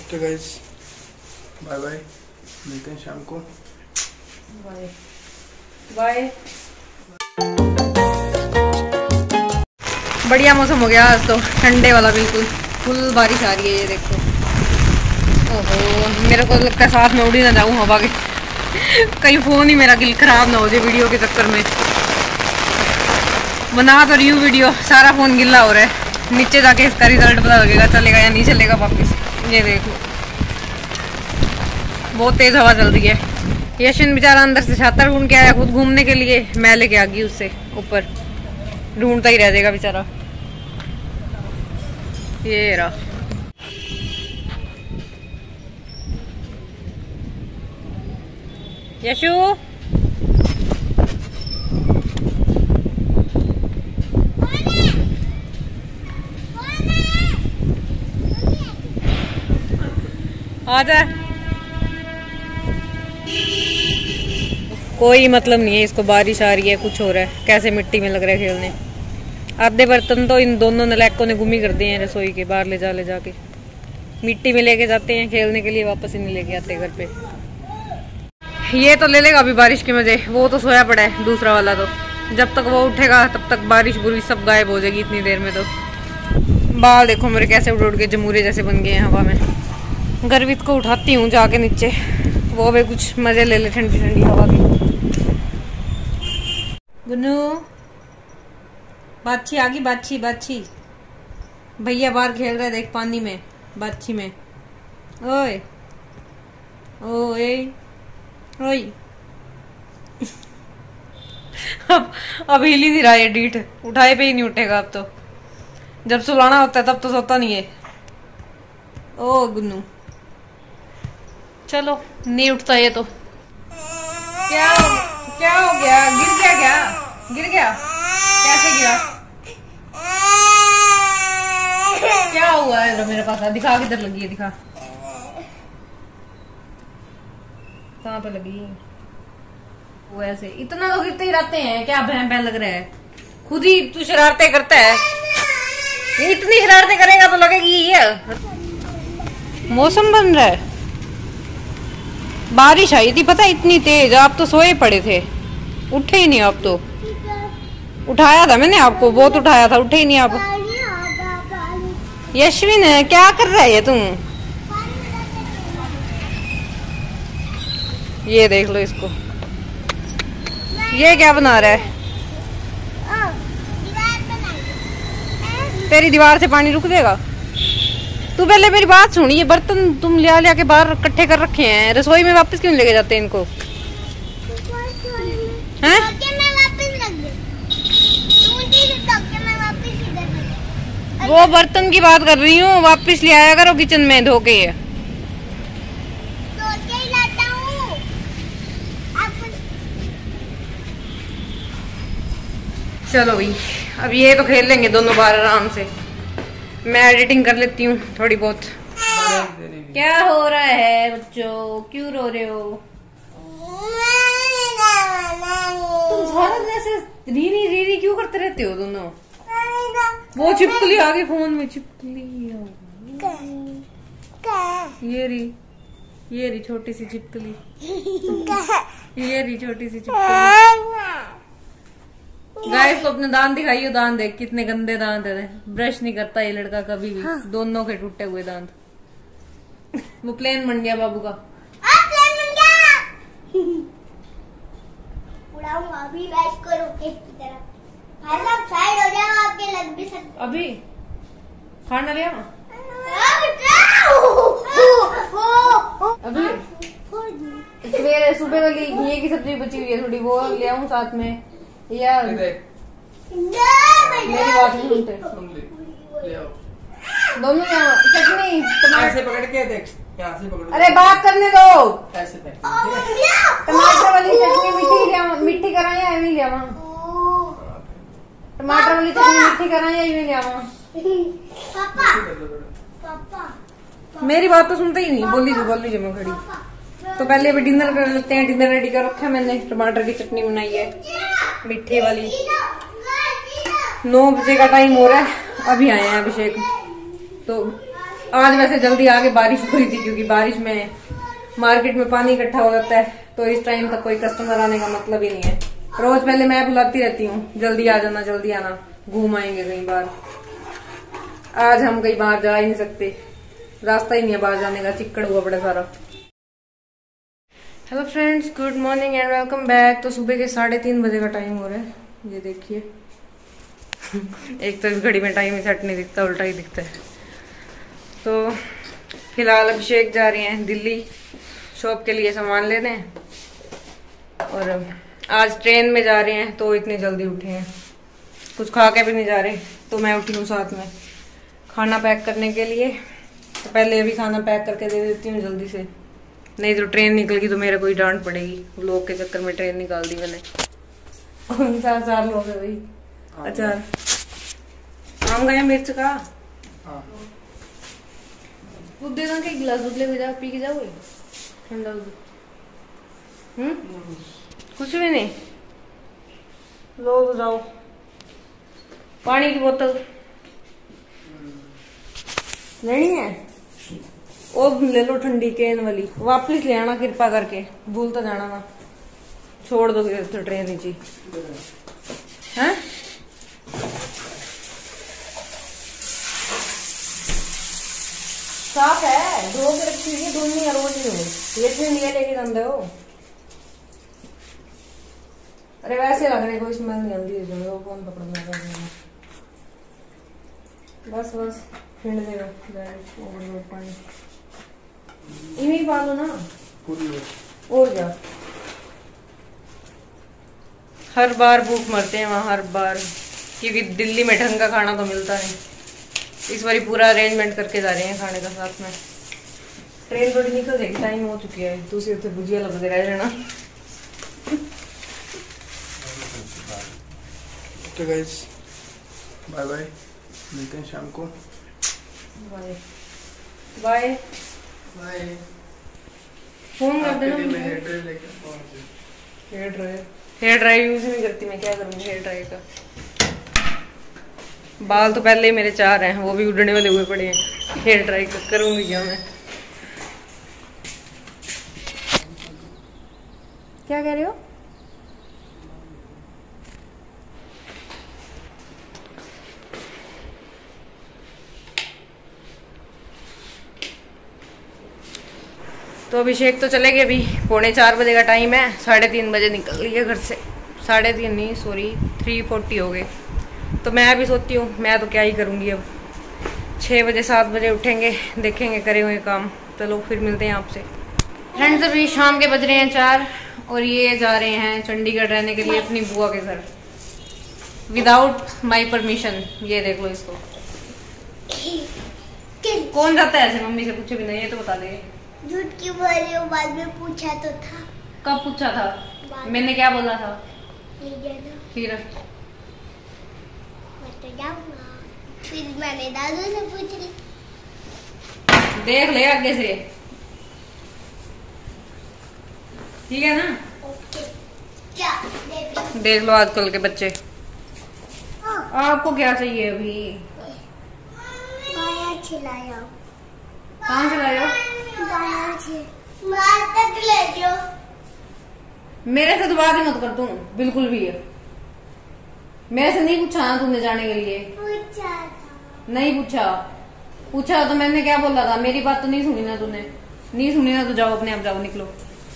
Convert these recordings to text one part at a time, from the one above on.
Okay guys, bye bye, मिलते हैं शाम को। Bye bye. बढ़िया मौसम हो गया आज तो, ठंडे वाला बिल्कुल, फुल बारिश आ रही है। ये देखो, ओहो मेरे को लगता है साथ में उड़ी ना जाऊं हवा के कहीं फोन ही मेरा गिल खराब ना हो जाए वीडियो के चक्कर में। बना तो रही हूँ वीडियो, सारा फोन गिल्ला हो रहा है। नीचे जाके इसका रिजल्ट पता लगेगा, चलेगा या नहीं चलेगा वापस। ये देखो बहुत तेज हवा चल रही है। यशन बेचारा अंदर से छाता ढूंढ के आया खुद घूमने के लिए, मैं लेके आ गई उससे ऊपर, ढूंढता ही रह जाएगा बेचारा। ये रहा, यशु आजा। कोई मतलब नहीं है इसको, बारिश आ रही है कुछ हो रहा है, कैसे मिट्टी में लग रहा है खेलने। आधे बर्तन तो इन दोनों नलैकों ने गुम ही कर दिए हैं रसोई के बाहर ले जाके मिट्टी में लेके जाते हैं खेलने के लिए, वापस ही नहीं लेके आते घर पे। ये तो ले लेगा अभी बारिश के मजे, वो तो सोया पड़ा है दूसरा वाला। तो जब तक वो उठेगा तब तक बारिश बुरी सब गायब हो जाएगी इतनी देर में। तो बाल देखो मेरे कैसे उड़ के जमूरे जैसे बन गए हैं हवा में। गर्वित को उठाती हूँ जाके नीचे, वो भी कुछ मजे ले ले ठंडी ठंडी हवा की। गुन्नू बाछी आ गई, बाछी भैया बाहर खेल रहा है देख पानी में, बाछी में। ओए ओए ओए अब हिल ही नहीं रहा है डीठ, उठाए पे ही नहीं उठेगा अब तो। जब सुलाना होता है तब तो सोता नहीं है। ओ गुन्नू चलो, नहीं उठता ये तो। क्या हो गया? गिर गया क्या? गिर गया? कैसे गिरा? क्या हुआ है? मेरे पास दिखा, किधर लगी है? दिखा कहाँ पे लगी? वो ऐसे इतना लोग गिरते ही रहते हैं, क्या बहन बहन लग रहा है? खुद ही तू शरारतें करता है, इतनी शरारतें करेगा तो लगेगी ये। मौसम बन रहा है, बारिश आई थी पता इतनी तेज, आप तो सोए पड़े थे, उठे ही नहीं आप तो। उठाया था मैंने आपको, बहुत उठाया था, उठे ही नहीं आप। यशविन क्या कर रहा है तुम? ये देख लो इसको, ये क्या बना रहा है? तेरी दीवार से पानी रुक जाएगा? तू पहले मेरी बात सुन, ये बर्तन तुम लिया के बाहर इकट्ठे कर रखे हैं, रसोई में वापस क्यों लेके जाते हैं इनको? हैं? वो बर्तन की बात कर रही हूँ, वापस ले आया करो किचन में धो के। चलो भाई, अब ये तो खेल लेंगे दोनों बार आराम से, मैं एडिटिंग कर लेती हूँ थोड़ी बहुत। क्या हो रहा है बच्चों, क्यों रो रहे हो? तुम सारा दिन ऐसे री क्यों करते रहते हो दोनों? वो छिपकली आ गई फोन में, छिपकली। ये रही छोटी सी छिपकली, ये रही छोटी सी छिपकली। गाइस को अपने दांत दिखाइयो, दांत देख कितने गंदे दांत है। ब्रश नहीं करता ये लड़का कभी भी, दोनों के टूटे हुए दांत। वो प्लेन बन गया बाबू का। प्लेन बन गया। उड़ाऊंगा अभी मैं इसको रॉकेट की तरह। भाई साहब साइड हो जाओ, आपके लग भी सकते। अभी खाना लिया ना अभी। सवेरे सुबह वाली घी की सब्जी बची हुई है थोड़ी, वो ले आऊं साथ में यार? मेरी बात नहीं सुनते दोनों। चटनी ऐसे पकड़ के देख, यहाँ से पकड़। अरे बात करने दो। ऐसे टमाटर वाली चटनी मिट्टी कराए या नहीं लिया? टमाटर वाली चटनी मिट्टी कराए या नहीं लिया? मेरी बात तो सुनते ही नहीं, बोल लीजिए मैं खड़ी। तो पहले अभी डिनर कर लेते हैं, डिनर रेडी कर रखा है मैंने, टमाटर की चटनी बनाई है मिट्टी वाली। 9 बजे का टाइम हो रहा है, अभी आए हैं अभिषेक, तो आज वैसे जल्दी आगे बारिश हो रही थी, क्योंकि बारिश में मार्केट में पानी इकट्ठा हो जाता है, तो इस टाइम तक कोई कस्टमर आने का मतलब ही नहीं है। रोज पहले मैं बुलाती रहती हूँ, जल्दी आ जाना, जल्दी आना, घूम आएंगे कहीं बाहर। आज हम कहीं बाहर जा ही नहीं सकते, रास्ता ही नहीं है बाहर जाने का, चिक्कड़ हुआ बड़ा सारा। Hello friends, good morning and welcome back. तो सुबह के 3:30 बजे का टाइम हो रहा है, ये देखिए। एक तो इस घड़ी में टाइम ही सेट नहीं दिखता, उल्टा ही दिखता है। तो फिलहाल अभिषेक जा रहे हैं दिल्ली शॉप के लिए सामान लेने, और आज ट्रेन में जा रहे हैं, तो इतनी जल्दी उठे हैं, कुछ खा के भी नहीं जा रहे। तो मैं उठी हूँ साथ में खाना पैक करने के लिए। तो पहले अभी खाना पैक करके दे देती हूँ जल्दी से, नहीं तो ट्रेन निकल गई तो मेरा कोई डांट पड़ेगी। लोग के चक्कर में ट्रेन निकाल दी मैंने। 4 लोग है भाई। अचार आम गया मिर्च का दूध दे दो, एक गिलास दूध लेके जाओ, पी के जाओगे ठंडा दूध। कुछ भी नहीं, लो तो जाओ। पानी की बोतल लेनी है, वो ले लो ठंडी केन वाली, वापस ले आना कृपा करके, भूलता जाना ना, छोड़ दो तो ट्रेन नीचे है। साफ है, धो के रखी हुई है, धोनी रोज नहीं, ये लिया लेके जाते हो। अरे वैसे लगने कोई स्मेल नहीं आती है, जो कौन पकड़ना। बस बस फिर देगा पानी, इन्हीं पा लो ना, और क्या। हर बार भूख मरते हैं वहाँ, हर बार, क्योंकि दिल्ली में ढंग का खाना तो मिलता नहीं। इस बार पूरा अरेंजमेंट करके जा रहे हैं खाने का साथ में। ट्रेन थोड़ी निकल जाएगी, टाइम हो चुकी है, दूसरी उसे भुजिया लग रह जाना। तो गाइस बाय बाय, मिलते हैं शाम को। Bye bye bye. फोन कर देना। हेयर ड्राई यूज नहीं करती मैं, क्या करूँगी हेयर ड्राई का। बाल तो पहले ही मेरे 4 हैं, वो भी उड़ने वाले हुए पड़े हैं, हेयर ड्राई करूँगी क्या मैं। क्या कह रहे हो? तो अभिषेक तो चले गए, अभी 3:45 बजे का टाइम है, 3:30 बजे निकल रही है घर से। 3:30 नहीं, सॉरी 3:40 हो गए। तो मैं अभी सोचती हूँ मैं तो क्या ही करूँगी अब। 6 बजे 7 बजे उठेंगे, देखेंगे करे हुए काम। चलो फिर मिलते हैं आपसे। फ्रेंड्स अभी शाम के बज रहे हैं 4, और ये जा रहे हैं चंडीगढ़ रहने के लिए अपनी बुआ के घर, विदाउट माई परमिशन। ये देख लो इसको। कौन जाता है ऐसे मम्मी से पूछे बिना, ये तो बता दे। झूठ क्यों बोल रही हो, बाद में पूछा तो था। कब पूछा था? मैंने क्या बोला था? फिर फिर मैंने दादू से पूछ ली। देख ले आगे से, ठीक है ना? ओके। क्या देख लो आजकल के बच्चे। हाँ। आपको क्या चाहिए अभी? गाया खिलाया। कहाँ से लाए हो? तक ले जाओ। मेरे से तो बात ही मत कर तू, बिल्कुल भी है। मेरे से नहीं पूछा ना तूने जाने के लिए? पूछा था। नहीं पूछा। पूछा तो मैंने क्या बोला था? मेरी बात तो नहीं सुनी ना तूने? नहीं सुनी ना तो जाओ, अपने आप जाओ, निकलो।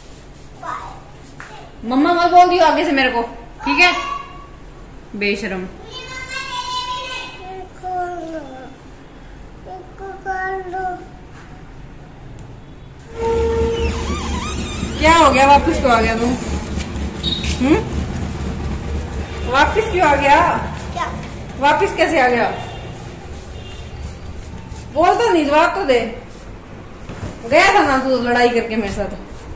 मम्मा मत बोल दियो आगे से मेरे को, ठीक है? बेशरम। क्या हो गया? वापस क्यों आ गया तू? वापस क्यों आ गया? क्या? वापस कैसे आ गया? बोल तो नहीं, जवाब तो दे। गया था ना तू लड़ाई करके मेरे साथ?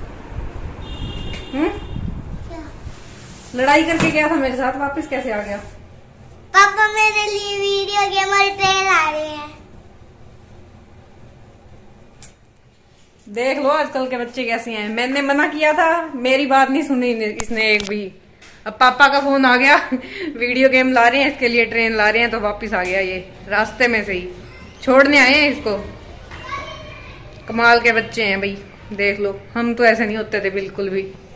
क्या? लड़ाई करके गया था मेरे साथ, वापस कैसे आ गया? पापा मेरे लिए वीडियो गेम और ट्रेन आ रहे हैं। देख लो आजकल के बच्चे कैसे हैं। मैंने मना किया था, मेरी बात नहीं सुनी इसने एक भी। अब पापा का फोन आ गया, वीडियो गेम ला रहे हैं इसके लिए, ट्रेन ला रहे हैं, तो वापस आ गया ये रास्ते में से ही। छोड़ने आए हैं इसको। कमाल के बच्चे हैं भाई, देख लो, हम तो ऐसे नहीं होते थे बिल्कुल भी।